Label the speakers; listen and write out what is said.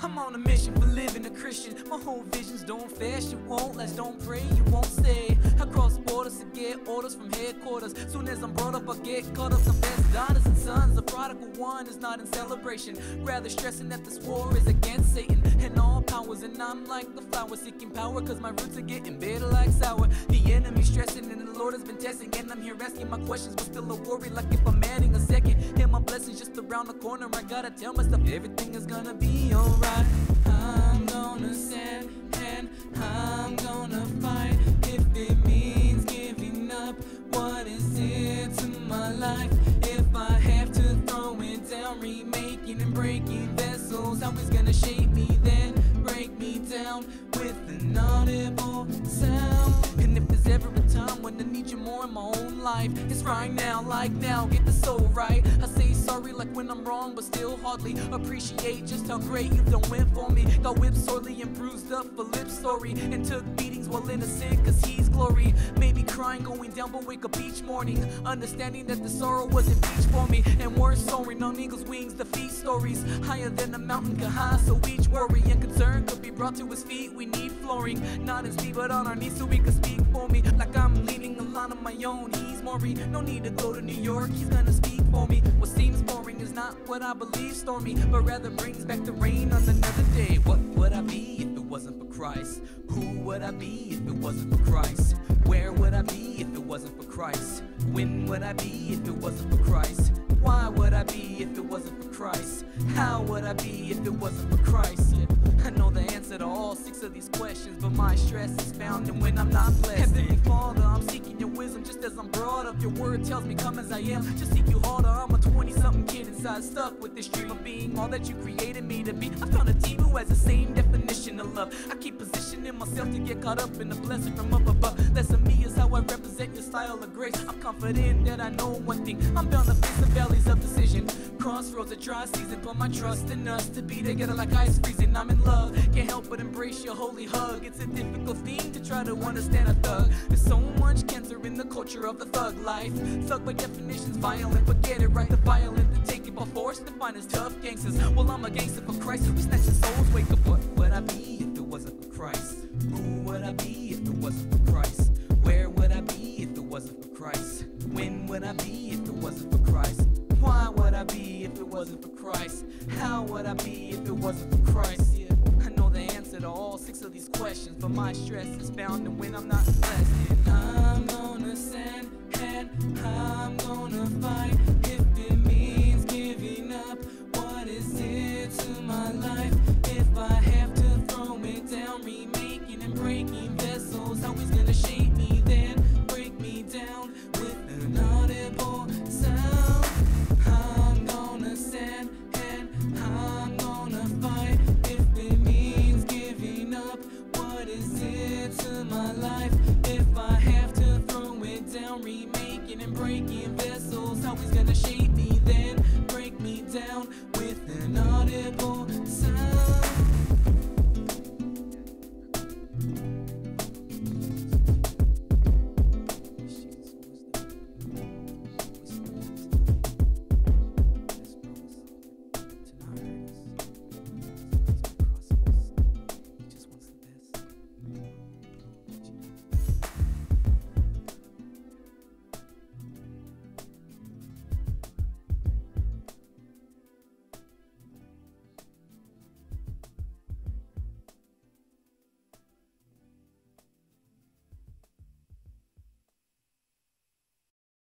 Speaker 1: I'm on a mission for living a Christian. My whole vision's don't fast, you won't last, don't pray, you won't stay. I cross borders to get orders from headquarters. Soon as I'm brought up, I get caught up. Some best daughters and sons, the prodigal one is not in celebration, rather stressing that this war is against Satan and all powers. And I'm like the flower seeking power, cause my roots are getting bitter like sour. The enemy's stressing and the Lord has been testing, and I'm here asking my questions but still a worry, like if I'm adding a second. And my blessings just around the corner, I gotta tell myself everything is gonna be alright. I'm gonna stand and I'm gonna fight, if it means giving up what is dear to my life. If I have to throw it down, remaking and breaking vessels, how it's gonna shape me then break me down with an audible sound. And if there's ever a time when I need you more in my own life, it's right now, like now, get the soul right. I say sorry like when I'm wrong, but still hardly appreciate just how great you've done went for me. Got whipped sorely and bruised up for lip story, and took beatings while innocent cause he's glory. Maybe crying going down but wake up each morning, understanding that the sorrow wasn't beach for me. And we're soaring on eagle's wings, defeat stories higher than a mountain can high. So each worry and concern could be brought to his feet. We need flooring, not in speed but on our knees so he can speak for me. Like I'm leading a line of my own, he's Maury. No need to go to New York, he's gonna speak for me. What seems boring is not what I believe stormy, but rather brings back the rain on another day. What would I be if it wasn't for Christ? Who would I be if it wasn't for Christ? Where would I be if it wasn't for Christ? When would I be if it wasn't for Christ? Why would I be if it wasn't for Christ? How would I be if it wasn't for Christ? Yeah, I know the answer to all 6 of these questions, but my stress is found in when I'm not blessed. Heavenly Father, I'm seeking your wisdom just as I'm brought up. Your word tells me come as I am, just seek you harder. I'm a 20-something kid inside, stuck with this dream of being all that you created me to be. I found a team who has the same definition of love. I keep positioning myself to get caught up in the blessing from up above. Less of me is how I represent your style of grace. I'm confident that I know one thing, I'm bound to face the valleys of decision, crossroads of dry season. Put my trust in us to be together like ice freezing. I'm in love, can't help but embrace your holy hug. It's a difficult thing to try to understand a thug. There's so much cancer in the culture of the thug life. Thug by definition's violent, but get it right, the violent that take it by force, defined as tough gangsters. Well, I'm a gangster for Christ, we snatching souls. Wake up, what would I be if it wasn't for Christ? Who would I be if it wasn't for Christ? Where would I be if it wasn't for Christ? When would I be if it wasn't for Christ? Why would I be if it wasn't for Christ? How would I be if it wasn't for Christ? Yeah, I know the answer to all 6 of these questions, but my stress is found in when I'm not blessed. And I'm gonna stand and I'm gonna fight, if it means giving up what is dear to my life. If I have to throw it down, remaking and breaking vessels, how he's gonna shape me then break me down with an audible sound. I'm gonna stand and I'm gonna fight, if it means giving up what is dear to my life. If I have to throw it down, remaking and breaking vessels, how he's gonna shape me then break me down with an audible sound.